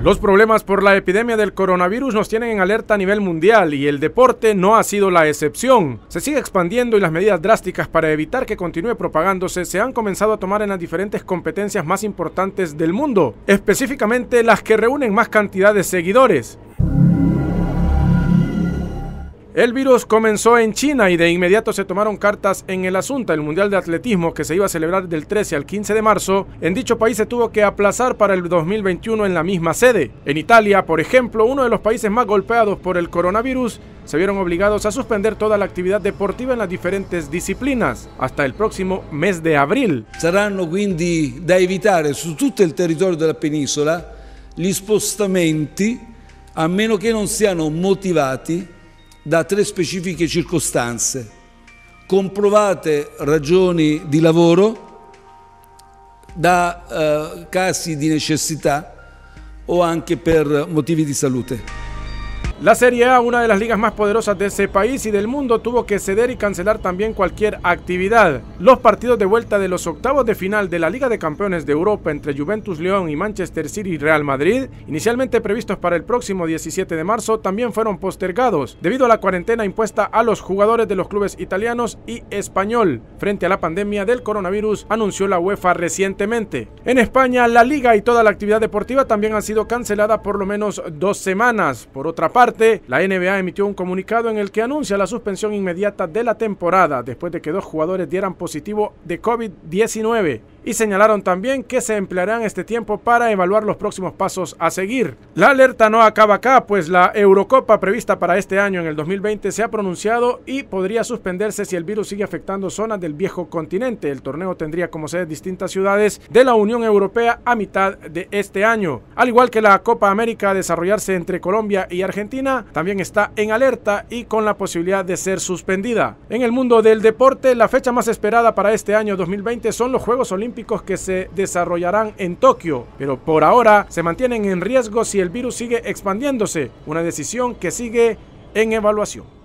Los problemas por la epidemia del coronavirus nos tienen en alerta a nivel mundial y el deporte no ha sido la excepción. Se sigue expandiendo y las medidas drásticas para evitar que continúe propagándose se han comenzado a tomar en las diferentes competencias más importantes del mundo, específicamente las que reúnen más cantidad de seguidores. El virus comenzó en China y de inmediato se tomaron cartas en el asunto. El Mundial de Atletismo, que se iba a celebrar del 13 al 15 de marzo, en dicho país se tuvo que aplazar para el 2021 en la misma sede. En Italia, por ejemplo, uno de los países más golpeados por el coronavirus, se vieron obligados a suspender toda la actividad deportiva en las diferentes disciplinas hasta el próximo mes de abril. Saranno quindi da evitare su tutto il territorio della penisola gli spostamenti, a meno che non siano motivati da tre specifiche circostanze: comprovate ragioni di lavoro, da casi di necessità o anche per motivi di salute. La Serie A, una de las ligas más poderosas de ese país y del mundo, tuvo que ceder y cancelar también cualquier actividad. Los partidos de vuelta de los octavos de final de la Liga de Campeones de Europa entre Juventus León y Manchester City y Real Madrid, inicialmente previstos para el próximo 17 de marzo, también fueron postergados debido a la cuarentena impuesta a los jugadores de los clubes italianos y español frente a la pandemia del coronavirus, anunció la UEFA recientemente. En España, la Liga y toda la actividad deportiva también han sido canceladas por lo menos 2 semanas. Por otra parte, la NBA emitió un comunicado en el que anuncia la suspensión inmediata de la temporada después de que 2 jugadores dieran positivo de COVID-19 y señalaron también que se emplearán este tiempo para evaluar los próximos pasos a seguir. La alerta no acaba acá, pues la Eurocopa prevista para este año en el 2020 se ha pronunciado y podría suspenderse si el virus sigue afectando zonas del viejo continente. El torneo tendría como sede distintas ciudades de la Unión Europea a mitad de este año. Al igual que la Copa América a desarrollarse entre Colombia y Argentina, también está en alerta y con la posibilidad de ser suspendida. En el mundo del deporte, la fecha más esperada para este año 2020 son los Juegos Olímpicos que se desarrollarán en Tokio, pero por ahora se mantienen en riesgo si el virus sigue expandiéndose, una decisión que sigue en evaluación.